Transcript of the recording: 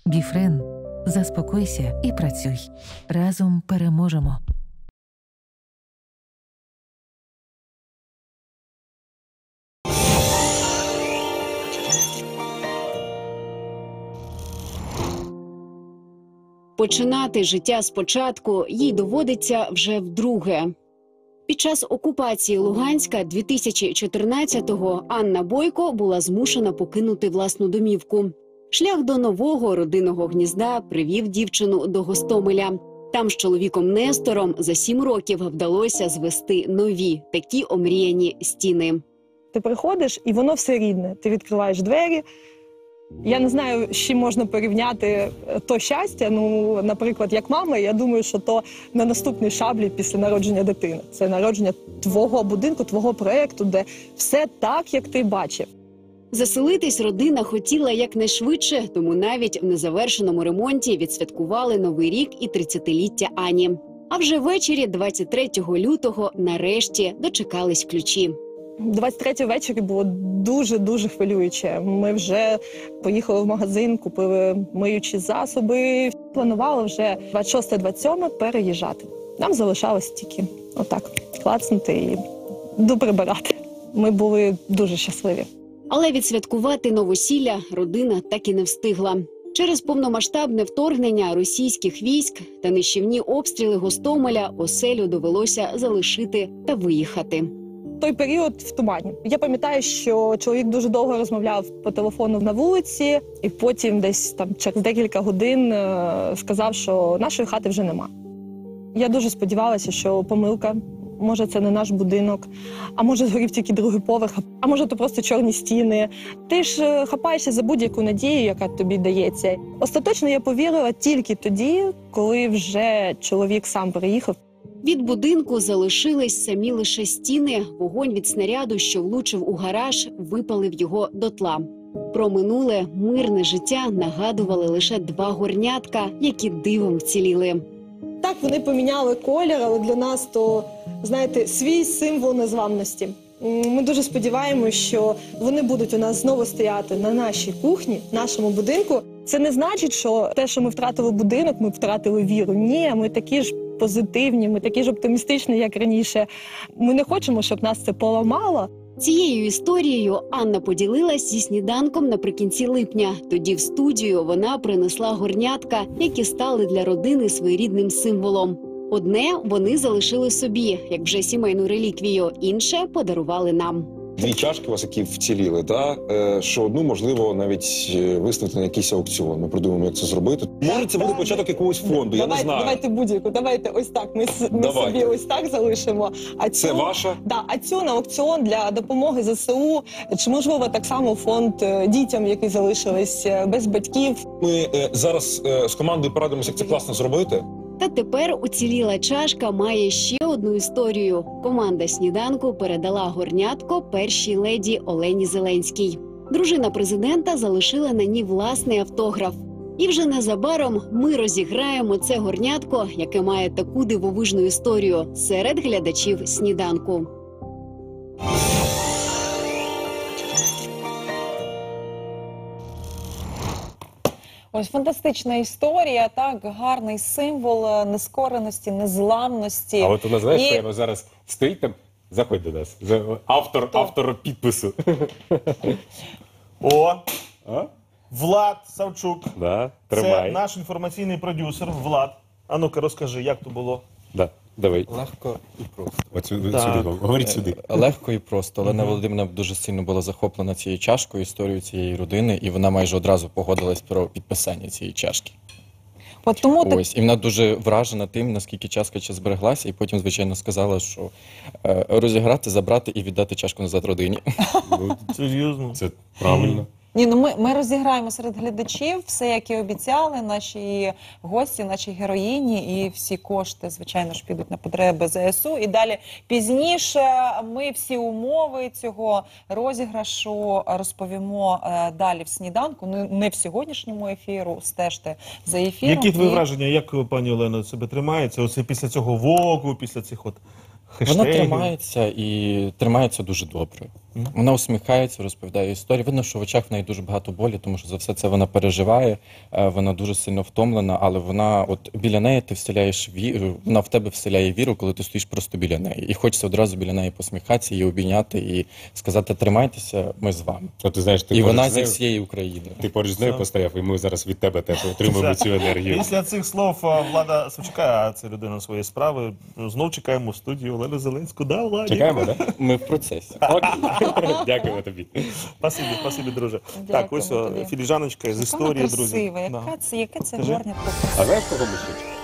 Біфрен. Заспокойся і працюй. Разом переможемо. Починати життя спочатку їй доводиться вже вдруге. Під час окупації Луганська 2014-го Анна Бойко була змушена покинути власну домівку. Шлях до нового родинного гнізда привів дівчину до Гостомеля. Там з чоловіком Нестором за 7 років вдалося звести нові, такі омріяні стіни. Ти приходиш, і воно все рідне. Ти відкриваєш двері. Я не знаю, з чим можна порівняти то щастя. Ну, наприклад, як мама, я думаю, що то на наступній шаблі після народження дитини. Це народження твого будинку, твого проєкту, де все так, як ти бачив. Заселитись родина хотіла якнайшвидше, тому навіть в незавершеному ремонті відсвяткували Новий рік і 30-ліття Ані. А вже ввечері 23 лютого нарешті дочекались ключі. 23 ввечері було дуже-дуже хвилююче. Ми вже поїхали в магазин, купили миючі засоби. Планували вже 26-27 переїжджати. Нам залишалось тільки отак клацнути і доприбирати. Ми були дуже щасливі. Але відсвяткувати новосілля родина так і не встигла. Через повномасштабне вторгнення російських військ та нищівні обстріли Гостомеля оселю довелося залишити та виїхати. Той період в тумані. Я пам'ятаю, що чоловік дуже довго розмовляв по телефону на вулиці, і потім десь там через декілька годин сказав, що нашої хати вже нема. Я дуже сподівалася, що помилка. Може, це не наш будинок, а може, згорів тільки другий поверх, а може, то просто чорні стіни. Ти ж хапаєшся за будь-яку надію, яка тобі дається. Остаточно я повірила тільки тоді, коли вже чоловік сам приїхав. Від будинку залишились самі лише стіни. Вогонь від снаряду, що влучив у гараж, випалив його дотла. Про минуле мирне життя нагадували лише 2 горнятка, які дивом вціліли. Так, вони поміняли колір, але для нас то, знаєте, свій символ незламності. Ми дуже сподіваємося, що вони будуть у нас знову стояти на нашій кухні, в нашому будинку. Це не значить, що те, що ми втратили будинок, ми втратили віру. Ні, ми такі ж позитивні, ми такі ж оптимістичні, як раніше. Ми не хочемо, щоб нас це поламало. Цією історією Анна поділилась зі сніданком наприкінці липня. Тоді в студію вона принесла горнятка, які стали для родини своєрідним символом. Одне вони залишили собі, як вже сімейну реліквію, інше подарували нам. 2 чашки у вас, які вціліли, що одну, можливо, навіть виставити на якийсь аукціон. Ми придумаємо, як це зробити. Може, це буде початок якогось фонду, я не знаю. Давайте будь-яку, давайте ось так, ми собі ось так залишимо. Це ваша? Да, а цю на аукціон для допомоги ЗСУ, чи можливо так само фонд дітям, які залишились без батьків. Ми зараз з командою порадимося, як це класно зробити. Та тепер уціліла чашка має ще одну історію. Команда «Сніданку» передала горнятко першій леді Олені Зеленській. Дружина президента залишила на ній власний автограф. І вже незабаром ми розіграємо це горнятко, яке має таку дивовижну історію, серед глядачів «Сніданку». Ось фантастична історія, так, гарний символ нескореності, незламності. А от у нас, знаєш, прямо зараз стоїть там, заходь до нас, автор підпису. О, Влад Савчук. Да, тримай. Це наш інформаційний продюсер Влад. А ну-ка розкажи, як то було? Да, давай. Легко і просто. От сюди, говоріть сюди. Легко і просто. Олена Володимирівна дуже сильно була захоплена цією чашкою, історією цієї родини, і вона майже одразу погодилась про підписання цієї чашки. От тому Ось, і вона дуже вражена тим, наскільки чашка ще збереглася, і потім, звичайно, сказала, що розіграти, забрати і віддати чашку назад родині. Серйозно? Це правильно. Ні, ну ми розіграємо серед глядачів все, як і обіцяли, наші гості, наші героїні, і всі кошти, звичайно ж, підуть на потреби ЗСУ. І далі пізніше ми всі умови цього розіграшу розповімо далі в «Сніданку», не в сьогоднішньому ефіру, стежте за ефіром. Які твої враження, як пані Олена себе тримається? Оце після цього вогу, після цих от хештегів? Вона тримається і тримається дуже добре. Вона усміхається, розповідає історію. Видно, що в очах в неї дуже багато болі, тому що за все це вона переживає, вона дуже сильно втомлена, але вона, от біля неї ти вселяєш віру, вона в тебе вселяє віру, коли ти стоїш просто біля неї. І хочеться одразу біля неї посміхатися, її обійняти і сказати: тримайтеся, ми з вами. От, ти знаєш, ти І поруч вона з зі нею- всієї України. Ти поруч з нею постояв, і ми зараз від тебе теж отримуємо цю енергію. Після цих слов Влада Савчука, а це людина своєї справи, знов чекаємо в студію Олену Зеленську. Да, Владі? Чекаємо, так? Ми в процесі. Дякуємо тобі. Спасибі, друже. Так, Дякуємо ось тобі. філіжаночка з історії, друзі. Красива, Да. яке це Скажи. гарне. А знаєш, кого ми ще?